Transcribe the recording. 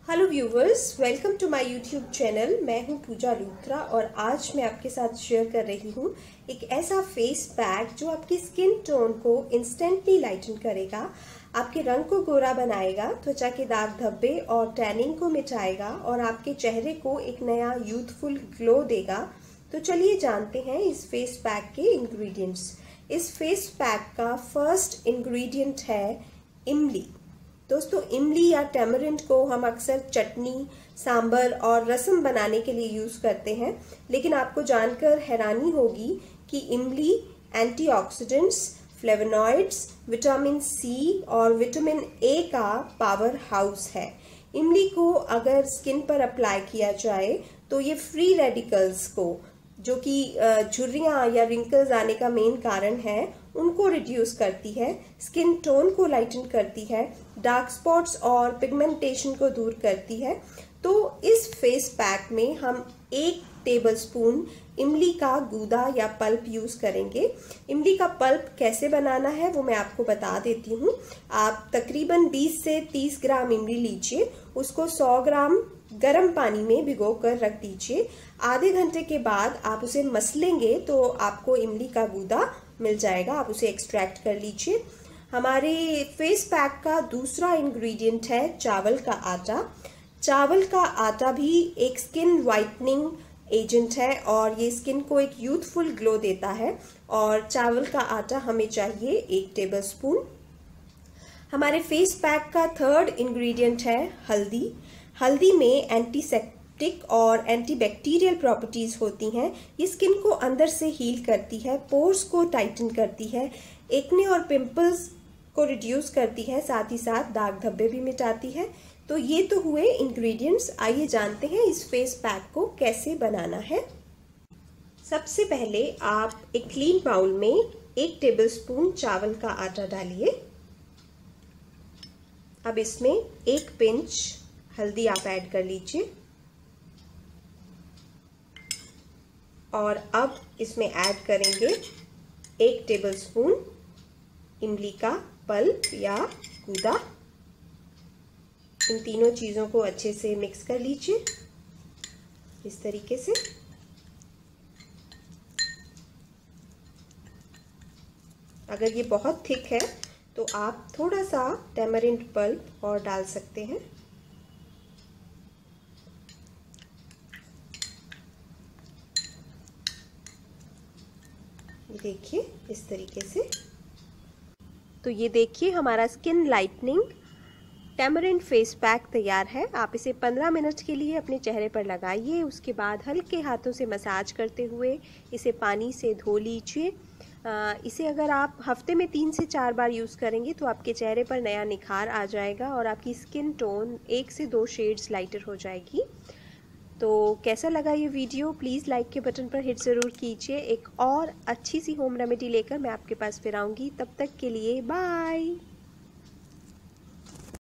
Hello viewers, welcome to my YouTube channel. मैं हूं पूजा लूथरा और आज मैं आपके साथ शेयर कर रही हूं एक ऐसा फेस पैक जो आपकी स्किन टोन को इंस्टेंटली लाइटन करेगा, आपके रंग को गोरा बनाएगा, त्वचा के दाग धब्बे और टैनिंग को मिटाएगा और आपके चेहरे को एक नया यूथफुल ग्लो देगा। तो चलिए जानते हैं इस फेस पैक के इंग्रेडिएंट्स। इस फेस पैक का फर्स्ट इंग्रेडिएंट है इमली। दोस्तों, इमली या टैमरिंड को हम अक्सर चटनी, सांबर और रसम बनाने के लिए यूज़ करते हैं, लेकिन आपको जानकर हैरानी होगी कि इमली एंटीऑक्सीडेंट्स, फ्लेवोनॉइड्स, विटामिन सी और विटामिन ए का पावर हाउस है। इमली को अगर स्किन पर अप्लाई किया जाए तो ये फ्री रेडिकल्स को, जो कि झुर्रियाँ या रिंकल्स आने का मेन कारण है, उनको रिड्यूस करती है, स्किन टोन को लाइटन करती है, डार्क स्पॉट्स और पिगमेंटेशन को दूर करती है। तो इस फेस पैक में हम 1 टेबलस्पून इमली का गूदा या पल्प यूज करेंगे। इमली का पल्प कैसे बनाना है वो मैं आपको बता देती हूँ। आप तकरीबन 20 से 30 ग्राम इमली लीजिए, उसको 100 ग्राम गर्म पानी में भिगो कर रख दीजिए। आधे घंटे के बाद आप उसे मसलेंगे तो आपको इमली का गूदा मिल जाएगा, आप उसे एक्सट्रैक्ट कर लीजिए। हमारे फेस पैक का दूसरा इंग्रेडिएंट है चावल का आटा। चावल का आटा भी एक स्किन वाइटनिंग एजेंट है और ये स्किन को एक यूथफुल ग्लो देता है, और चावल का आटा हमें चाहिए 1 टेबलस्पून। हमारे फेस पैक का थर्ड इंग्रेडिएंट है हल्दी। हल्दी में एंटीसेप्टिक और एंटीबैक्टीरियल प्रॉपर्टीज होती हैं। ये स्किन को अंदर से हील करती है, पोर्स को टाइटन करती है, एक्ने और पिंपल्स को रिड्यूस करती है, साथ ही साथ दाग धब्बे भी मिटाती है। तो ये तो हुए इंग्रेडिएंट्स। आइए जानते हैं इस फेस पैक को कैसे बनाना है। सबसे पहले आप एक क्लीन बाउल में 1 टेबलस्पून चावल का आटा डालिए। अब इसमें 1 पिंच हल्दी आप ऐड कर लीजिए और अब इसमें ऐड करेंगे 1 टेबलस्पून इमली का पल्प या गूदा। इन तीनों चीज़ों को अच्छे से मिक्स कर लीजिए इस तरीके से। अगर ये बहुत थिक है तो आप थोड़ा सा टैमरिंड पल्प और डाल सकते हैं। ये देखिए इस तरीके से। तो ये देखिए हमारा skin lightening tamarind face pack तैयार है। आप इसे 15 मिनट के लिए अपने चेहरे पर लगाइए। उसके बाद हल्के हाथों से मसाज करते हुए इसे पानी से धो लीजिए। इसे अगर आप हफ्ते में 3 से 4 बार यूज़ करेंगे तो आपके चेहरे पर नया निखार आ जाएगा और आपकी स्किन टोन 1 से 2 शेड्स लाइटर हो जाएगी। तो कैसा लगा ये वीडियो? प्लीज़ लाइक के बटन पर हिट ज़रूर कीजिए। एक और अच्छी सी होम रेमेडी लेकर मैं आपके पास फिर आऊँगी। तब तक के लिए बाय।